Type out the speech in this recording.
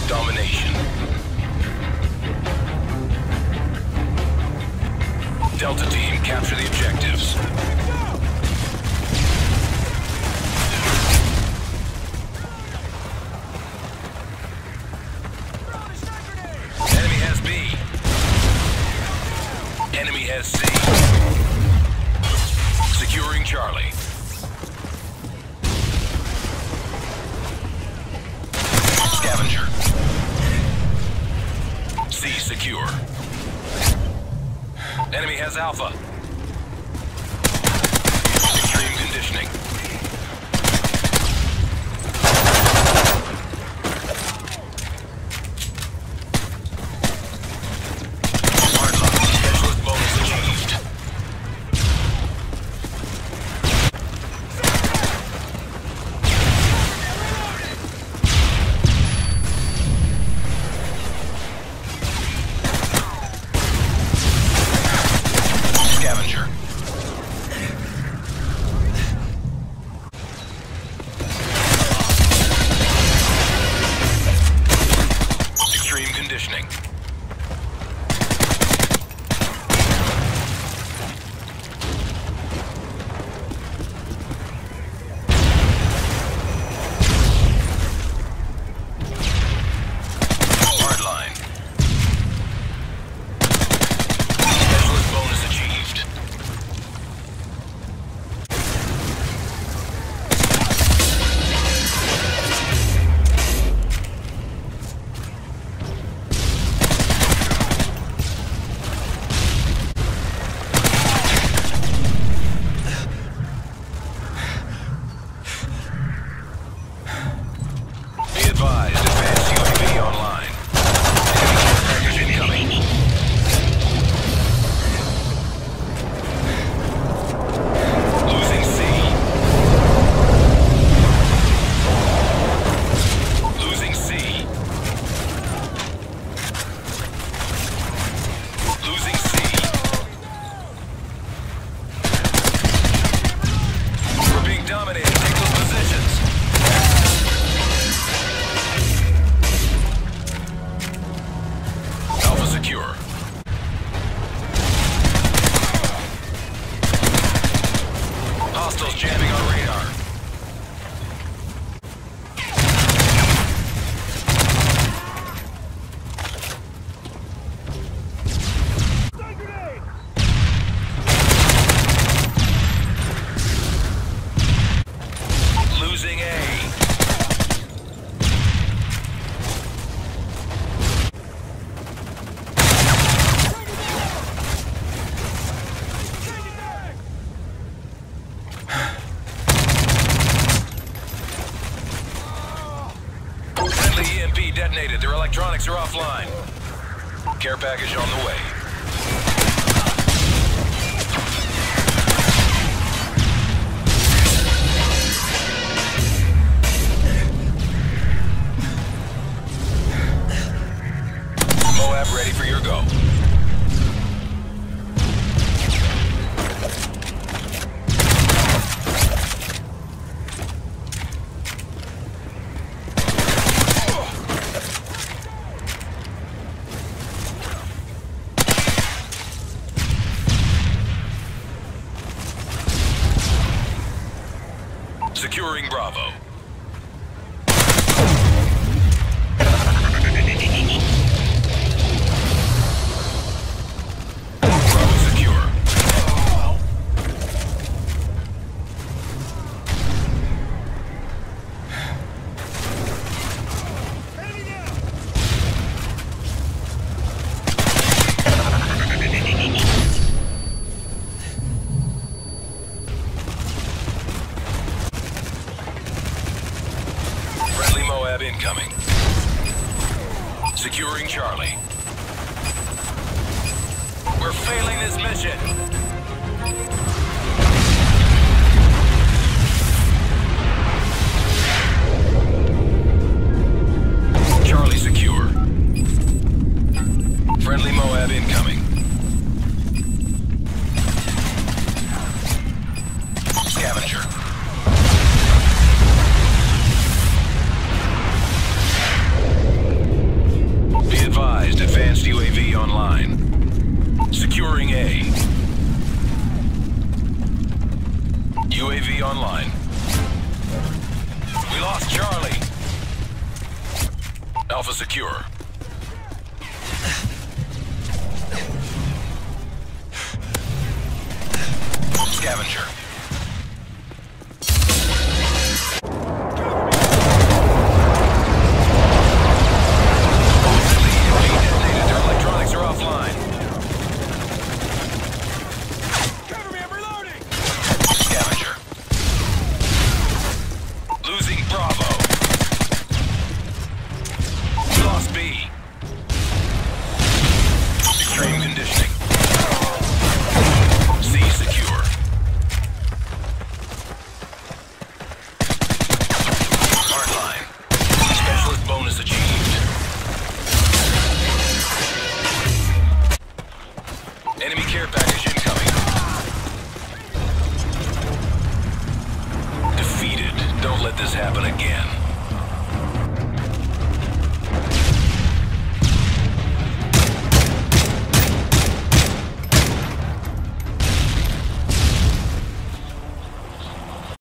Domination. Delta team, capture the objectives. Enemy has B. Enemy has C. Securing Charlie. Scavenger. C secure. Enemy has Alpha. Extreme conditioning. Hardline. Specialist bonus achieved. Scavenger. Extreme conditioning. Hardline. Specialist bonus achieved. Be advised, advanced UAV online. Enemy care package incoming. Losing C. Losing C. Losing C. We're being dominated. Take those positions. Alpha secure. Hostiles jamming on radar. Losing A. Friendly EMP detonated. Their electronics are offline. Care package on the way. Moab ready for your go. Securing Bravo. Bravo secure. Friendly Moab incoming. Securing Charlie. We're failing this mission. Charlie secure. Friendly Moab incoming. Scavenger. Alpha secure. Scavenger. Their electronics are offline. Cover me, I'm reloading! Scavenger. Losing Bravo. We lost B. Extreme conditioning. C secure. Hardline. Specialist bonus achieved. Enemy care package incoming. Defeated. Don't let this happen again.